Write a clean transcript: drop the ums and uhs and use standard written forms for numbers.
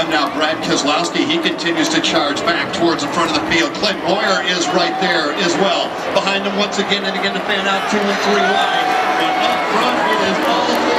them now. Brad Keselowski, he continues to charge back towards the front of the field. Clint Boyer is right there as well. Behind him once again and again to fan out 2 and 3 wide. But up front, it is all